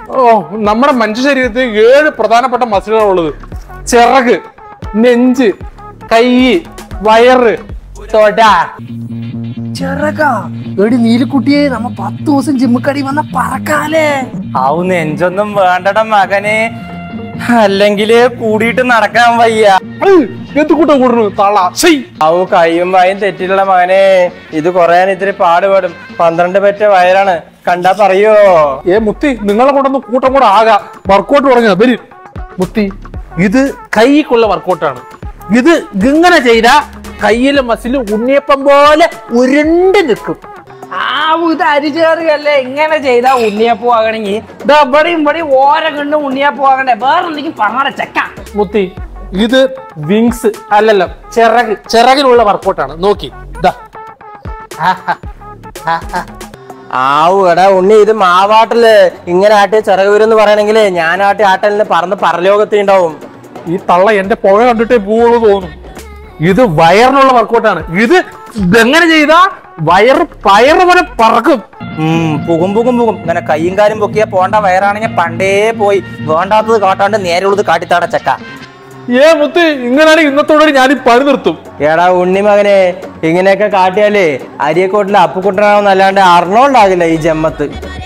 ഓ, നമ്മുടെ മനുഷ്യ ശരീരത്തിൽ 7 പ്രധാനപ്പെട്ട മസിലുകളാണ് ഉള്ളത്. ചിറക്, നെഞ്ച്, കൈ, വയറ്, തൊട. ചിറകാ? എടി നീലിക്കുട്ടിയെ, നമ്മ 10 ദിവസം ജിമ്മിക്കടി വന്ന പറക്കാലേ. ആവു നെഞ്ചൊന്നും വേണ്ടട മകനെ, അല്ലെങ്കില് കൂടിയിട്ട് നടക്കാൻ വയ്യ. എന്ത് കൂട്ടം കൂടണു തള. ആവു കയ്യും വായും തെറ്റിലുള്ള മകനെ, ഇത് കുറയാൻ ഇത്തിരി പാടുപെടും. 12 പറ്റ വയറാണ്, കണ്ടാ പറയോ? മുത്തി, നിങ്ങളെ കൊണ്ടൊന്ന് കൂട്ടം കൂടെ ആകാം. വർക്കൗട്ട് തുടങ്ങിയ വരി മുത്തി. ഇത് കൈക്കുള്ള വർക്കൗട്ടാണ്. ഇത് ഇങ്ങനെ ചെയ്താ കയ്യിലെ മസിൽ ഉണ്ണിയപ്പം പോലെ ഉരുണ്ട് നിൽക്കും. ഇത് അരിചേറുകയല്ലേ? ഇങ്ങനെ ചെയ്താ ഉണ്ണിയപ്പൂ ആകണമെങ്കിൽ ഇവിടെയും ഓരോ കണ്ട് ഉണ്ണിയപ്പൂ ആകണ്ടേ? വേറെ എന്തെങ്കിലും പറഞ്ഞ ചെക്ക. മുത്തി, ഇത് വിങ്സ് അല്ലല്ലോ, ചിറകിലുള്ള വർക്കൗട്ടാണ്. നോക്കി. ആവു എടാ ഉണ്ണി, ഇത് മാവാട്ടില് ഇങ്ങനെ ആട്ടിയ ചിറക് വരും എന്ന് പറയണെങ്കിലേ ഞാനാട്ടി ആട്ടലിന് പറന്ന് പരലോകത്തിണ്ടാവും. ഈ തള്ള എന്റെ പുഴ കണ്ടിട്ടേ പോവുള്ളൂ തോന്നും. ഇത് വയറിനുള്ള വർക്കൗട്ടാണ്. ഇത് എങ്ങനെ ചെയ്താ വയറ് പയറ് പോലെ പറക്കും. പുകും ഇങ്ങനെ കയ്യും കാലും പൊക്കിയാ പോണ്ട വയറാണെങ്കിൽ പണ്ടേ പോയി. വേണ്ടാത്തത് കാട്ടാണ്ട് നേരെയുള്ളത് കാട്ടിത്താട ചക്ക. മുത്ത്, ഇങ്ങനെയാണെങ്കിൽ ഇന്നത്തോടെ ഞാൻ ഈ പണി നിർത്തും. എടാ ഉണ്ണി മകനെ, ഇങ്ങനെയൊക്കെ കാട്ടിയാലേ അരിയക്കോട്ടിലെ അപ്പുക്കുട്ടനാണെന്നല്ലാണ്ട് അർണോണ്ടാകില്ല ഈ ജമ്മത്ത്.